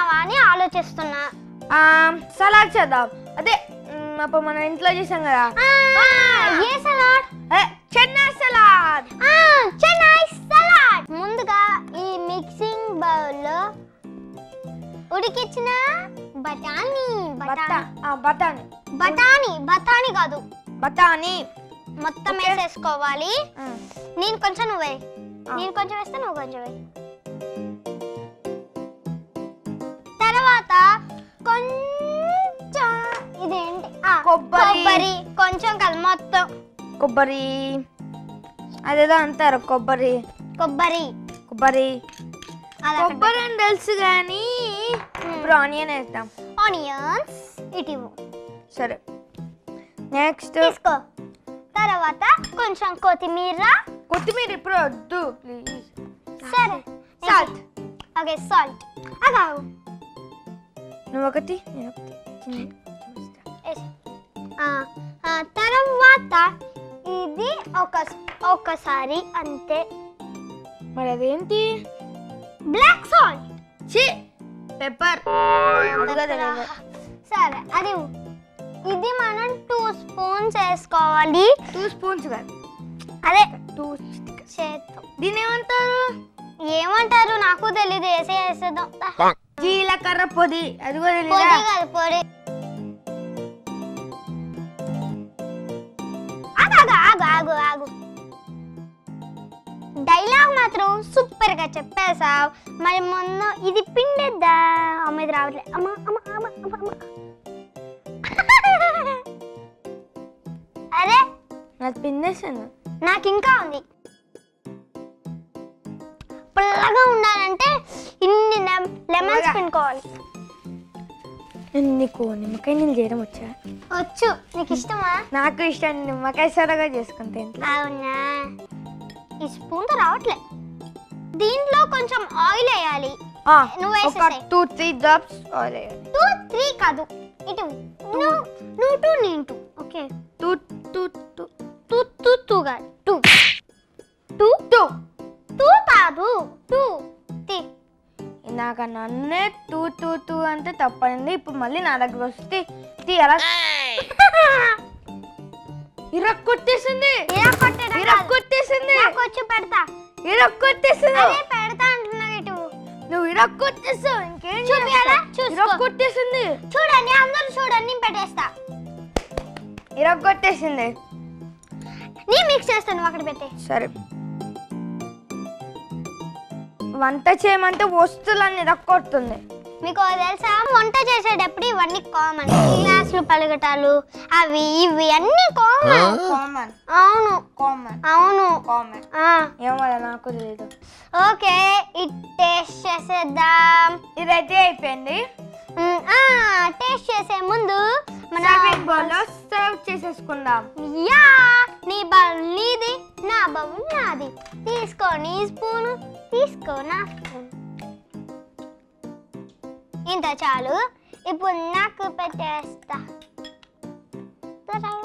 చేద్దామా అని ఆలోచిస్తున్నా. సలాడ్ చేద్దాం. అదే అప్పుడు మన ఇంట్లో చేసాం కదా. ఏ salad? Chennai salad. Chennai salad. ముందుగా ఈ మిక్సింగ్ బౌల్ లో ఉడికించిన బఠానీ కాదు, బఠానీ మొత్తం వేసేసుకోవాలి. నేను కొంచెం నువ్వు వేయి, నేను కొంచెం వేస్తే నువ్వు కొంచెం వేయి. తర్వాత కొంచెం ఇదేంటి కొబ్బరి, కొంచెం కాదు మొత్తం కొబ్బరి, అదేదో అంటారు కొబ్బరి అని తెలుసు కానీ ఇప్పుడు ఆనియన్ వేద్దాం. ఆనియన్స్ ఇటు సరే. నెక్స్ట్ తీసుకో. తర్వాత కొంచెం కొత్తిమీర ఇప్పుడు వద్దు ప్లీజ్. సరే. సాల్ట్. Okay salt. అగావు నువ్వు ఒకటి నేను ఒకటి. తర్వాత ఇది ఒకసారి అంతే. మరి అదేంటి? Black salt. పెప్పర్. సరే అది ఇది మనం 2 స్పూన్స్ వేసుకోవాలి. 2 స్పూన్స్ కాదు, అదే 2 చేత్తో. దీని ఏమంటారు నాకు తెలీదు. వేసేద్దాం. జీలకర్ర పొడి. అది కూడా కాదు పొడి. ఆగు. డైలాగ్ మాత్రం సూపర్ గా చెప్పేసావు. మరి ముందు ఇది పిండేద్దా. అమ్మ ఇది రావట్లే. అమ్మ అరే నాకు పిండేసాను. నాకు ఇంకా ఉంది. పుల్లగా ఉండాలంటే ఇన్ని లెమన్స్ పిండుకోవాలి. నీకు నిమ్మకాయ నీళ్ళు చేయడం వచ్చా? వచ్చు. నీకు ఇష్టమా? నాకు ఇష్టం. నిమ్మకాయ సరగా చేసుకుంటే. అవునా? ఈ స్పూన్ తో రావట్లే. దీంట్లో కొంచెం ఆయిల్ వేయాలి. నువ్వు 2-3 డ్రాప్స్ ఆయిల్ వేయాలి. 2-3 కాదు, ఇటు నువ్వు 2 నేను 2. ఓకే 2 కాదు 2 ఇందాక నన్నే 2 అంటే తప్పనింది. ఇప్పుడు మళ్ళీ నా దగ్గర వస్తే తీయాలా? ఇరక్కొట్టేసింది. పెడతా అంటున్నా. ఇటు నువ్వు ఇరక్కొట్టేసావు. ఇంకేం ఇరక్కొట్టేసింది. చూడండి అందరూ చూడండి. నేను పెట్టేస్తా. ఇరక్కొట్టేసింది. నేను మిక్స్ చేస్తాను. అక్కడ పెట్టే. సరే. వంట చేయమంటే వస్తువులన్నీ ఇరక్కొడుతుంది. మీకు తెలుసా వంట చేసేటప్పుడు ఇవన్నీ కామన్. గ్లాసులు పలగటాలు అవి ఇవి అన్ని కామన్. అవును. ఏమో నాకు తెలియదు. ఓకే టేస్ట్ చేసేద్దాం. ఇదైతే అయిపోయింది. టేస్ట్ చేసే ముందు మన బౌల్లో సర్వ్ చేసేసుకుందాం. నీ బౌల్ నీది, నా బౌల్ నాది. తీసుకో నీ స్పూను, తీసుకో నా స్పూన్. ఇంత చాలు. ఇప్పుడు నాకు పెట్టేస్తా.